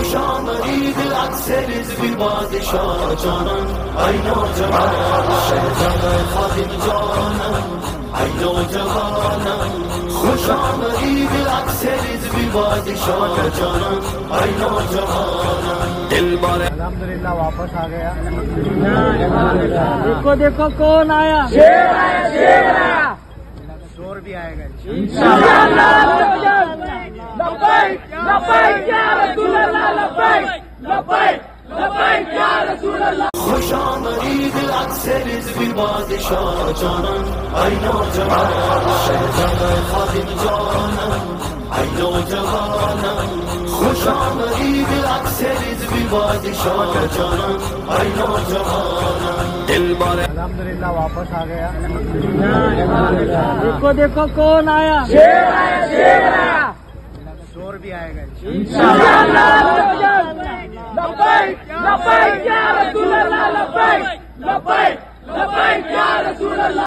خوش آمدید اکثر رضوی بادشاہ جانم ای نوجوانم شهزاد خادم جانم ای نوجوانم خوش آمدید اکثر رضوی بادشاہ جانم ای نوجوانم دل بار الحمدللہ واپس آ گیا. دیکھو دیکھو کون آیا, شیر آیا, شیر آیا. شور بھی آئے گا لبیک لبیک یا رسول اللہ, لبیک لبیک لبیک یا رسول اللہ. خوش آمدید اکثر رضوی بادشاہ جانم ای نوجوانم شهزاد خادم جانم ای نوجوانم خوش آمدید اکثر رضوی بادشاہ جانم ای نوجوانم دل بار الحمدللہ واپس آ گیا. دیکھو دیکھو کون آیا, شیر آیا, شیر آیا. شور بھی آئے گا.